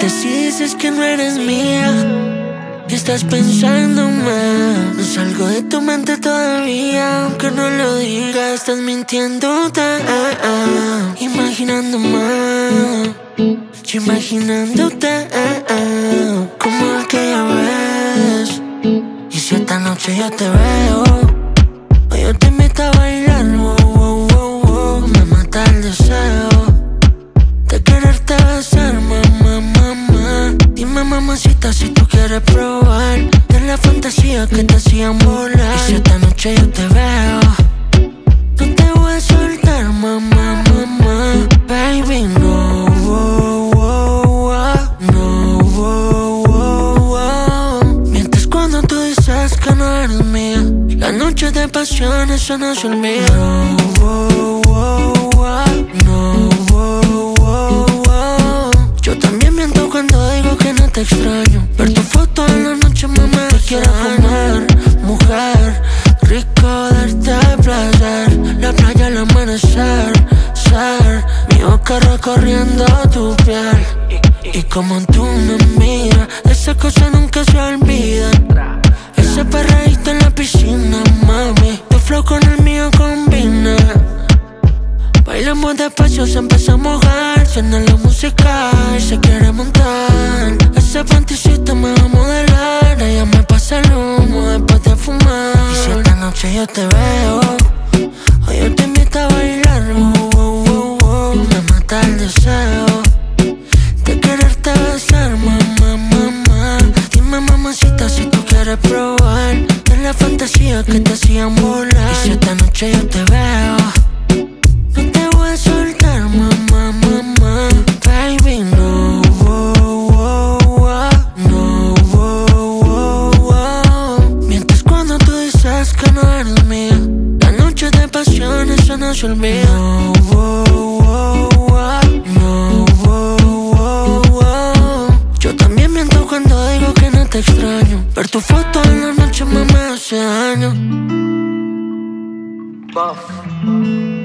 mientes si dices que no eres mía, que estás pensando más. No salgo de tu mente todavía, aunque no lo digas. Estás mintiendo, imaginando más. Yo imaginándote, como aquella vez. Y si esta noche yo te veo, o yo te invito a bailar, me mata el deseo de quererte besar, mamá. Dime, mamacita, si tú quieres probar de la fantasía que te hacían volar. Y si esta noche yo te veo, no te voy a soltar, mamá. Baby, no, mientes cuando tú dices que no eres mía. Las noches de pasión, eso no se olvida. Yo también miento cuando digo que no te extraño. Ver tu foto en la noche, mamá, te quiero comer, mujer. Rico darte placer, la playa al amanecer, ser mi boca recorriendo tu piel. Y como tú me miras, esas cosas nunca se olvidan. Ese perreíto en la piscina, mami, tu flow con el mío combina. Bailamos despacio, se empieza a mojar. Suena la música y se quiere montar. Ese panticito me va a modelar. Ella me pasa el humo después de fumar. Y si esta noche yo te veo, o yo te invito a bailar, me mata el deseo de quererte besar, mamá. Dime, mamacita, si tú quieres probar de la fantasía que te hacían volar. Y si esta noche yo te veo, no te voy a soltar, mamá. Baby, no, mientes cuando tú dices que no eres mía. Las noches de pasión, eso no se olvida. Yo también miento cuando digo que no te extraño. Ver tu foto en la noche, mamá, hace daño. Buff.